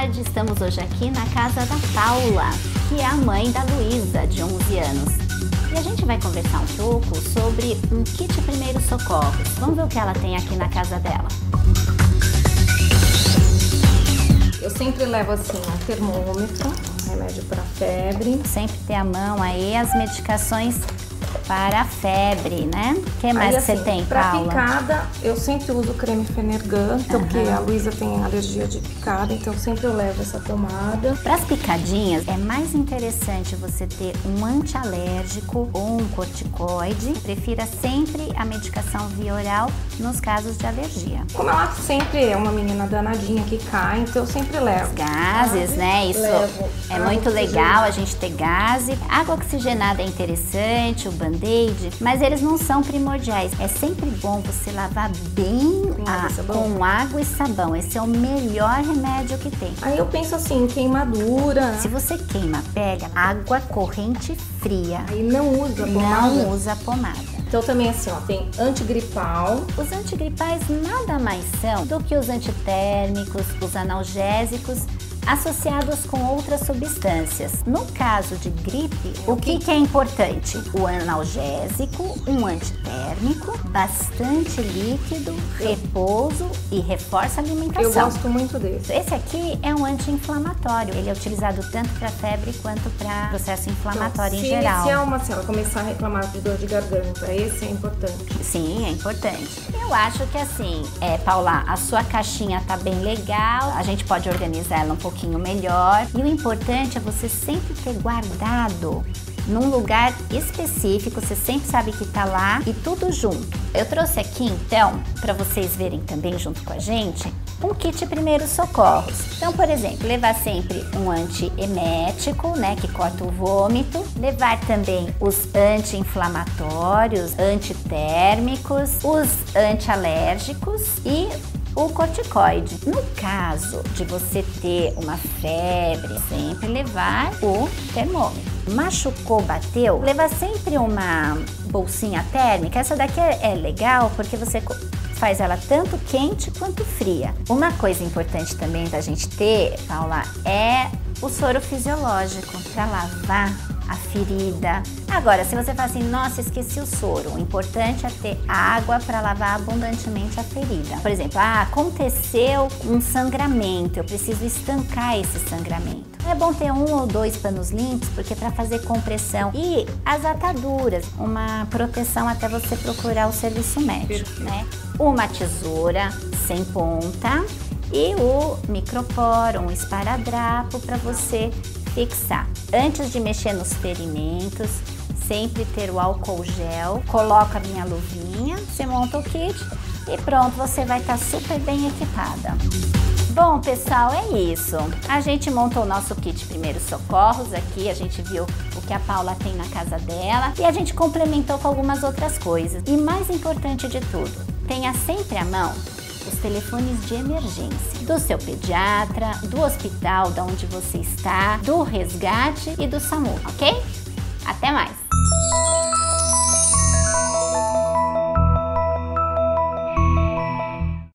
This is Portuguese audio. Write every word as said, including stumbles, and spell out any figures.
tarde, estamos hoje aqui na casa da Paula, que é a mãe da Luísa, de onze anos. E a gente vai conversar um pouco sobre um kit primeiros socorros. Vamos ver o que ela tem aqui na casa dela. Eu sempre levo assim um termômetro, um remédio para febre. Sempre ter à mão aí as medicações para a febre, né? O que mais aí, você assim, tem, pra Paula? Para picada, eu sempre uso creme Fenergan, então, Uhum. porque a Luísa tem alergia de picada, então sempre eu levo essa pomada. Para as picadinhas, é mais interessante você ter um antialérgico ou um corticoide. Prefira sempre a medicação via oral nos casos de alergia. Como ela sempre é uma menina danadinha que cai, então eu sempre levo. Gases, né? Isso levo é água muito legal, oxigenada. a gente ter gase. Água oxigenada é interessante, o band-aid, mas eles não são primordiais. É sempre bom você lavar bem Com a- água e sabão? com água e sabão. Esse é o melhor remédio que tem. Aí eu penso assim, queimadura. Se você queima a pele, água corrente fria. Aí não usa pomada. Não usa pomada. Então também assim, ó, tem antigripal. Os antigripais nada mais são do que os antitérmicos, os analgésicos, associados com outras substâncias. No caso de gripe, o que, que é importante? O analgésico, um antitérmico, bastante líquido, repouso e reforça a alimentação. Eu gosto muito desse. Esse aqui é um anti-inflamatório. Ele é utilizado tanto para febre quanto para processo inflamatório então, em geral. Se iniciar uma, se ela começar a reclamar de dor de garganta, esse é importante. Sim, é importante. Eu acho que assim, é, Paula, a sua caixinha tá bem legal, a gente pode organizar ela um pouquinho melhor. E o importante é você sempre ter guardado num lugar específico, você sempre sabe que tá lá e tudo junto. Eu trouxe aqui então, para vocês verem também junto com a gente, um kit primeiros socorros. Então, por exemplo, levar sempre um antiemético, né, que corta o vômito, levar também os anti-inflamatórios, antitérmicos, os antialérgicos e o corticoide. No caso de você ter uma febre, sempre levar o termômetro. Machucou, bateu, leva sempre uma bolsinha térmica. Essa daqui é, é legal porque você faz ela tanto quente quanto fria. Uma coisa importante também da gente ter, Paula, é o soro fisiológico para lavar a ferida. Agora, se você fala assim, nossa, esqueci o soro, o importante é ter água para lavar abundantemente a ferida. Por exemplo, ah, aconteceu um sangramento, eu preciso estancar esse sangramento. É bom ter um ou dois panos limpos, porque para fazer compressão e as ataduras, uma proteção até você procurar o serviço médico, né? Uma tesoura sem ponta e o microporo, um esparadrapo para você fixar. Antes de mexer nos ferimentos, sempre ter o álcool gel, coloca a minha luvinha, você monta o kit e pronto, você vai estar super bem equipada. Bom, pessoal, é isso. A gente montou o nosso kit primeiros socorros aqui, a gente viu o que a Paula tem na casa dela e a gente complementou com algumas outras coisas. E mais importante de tudo, tenha sempre à mão os telefones de emergência do seu pediatra, do hospital de onde você está, do resgate e do SAMU, ok? Até mais!